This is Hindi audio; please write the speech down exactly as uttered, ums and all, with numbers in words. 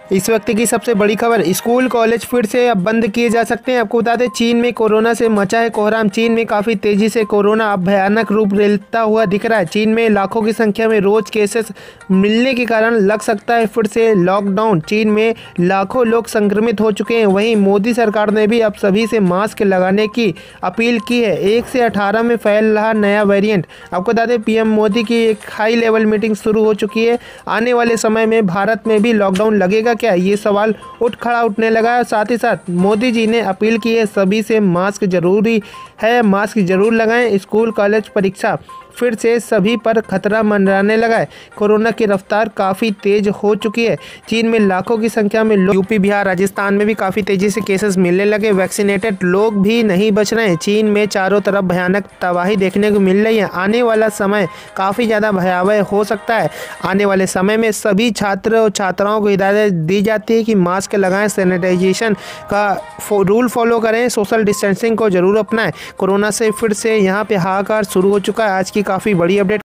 इस वक्त की सबसे बड़ी खबर, स्कूल कॉलेज फिर से अब बंद किए जा सकते हैं। आपको बता दें, चीन में कोरोना से मचा है कोहराम। चीन में काफ़ी तेज़ी से कोरोना अब भयानक रूप लेता हुआ दिख रहा है। चीन में लाखों की संख्या में रोज केसेस मिलने के कारण लग सकता है फिर से लॉकडाउन। चीन में लाखों लोग संक्रमित हो चुके हैं। वहीं मोदी सरकार ने भी अब सभी से मास्क लगाने की अपील की है। एक से अठारह में फैल रहा नया वेरिएंट। आपको बता दें, पीएम मोदी की एक हाई लेवल मीटिंग शुरू हो चुकी है। आने वाले समय में भारत में भी लॉकडाउन लगेगा क्या, ये सवाल उठ खड़ा उठने लगा है। साथ ही साथ मोदी जी ने अपील की है सभी से मास्क जरूरी है, मास्क जरूर लगाएं। स्कूल कॉलेज परीक्षा फिर से सभी पर खतरा मंडराने लगा है। कोरोना की रफ्तार काफ़ी तेज हो चुकी है। चीन में लाखों की संख्या में लोग, यूपी बिहार राजस्थान में भी काफ़ी तेज़ी से केसेस मिलने लगे। वैक्सीनेटेड लोग भी नहीं बच रहे हैं। चीन में चारों तरफ भयानक तबाही देखने को मिल रही है। आने वाला समय काफ़ी ज़्यादा भयावह हो सकता है। आने वाले समय में सभी छात्र और छात्राओं को हिदायत दी जाती है कि मास्क लगाएं, सैनिटाइजेशन का रूल फॉलो करें, सोशल डिस्टेंसिंग को जरूर अपनाएं। कोरोना से फिर से यहाँ पे हाहाकार शुरू हो चुका है। आज की काफ़ी बड़ी अपडेट।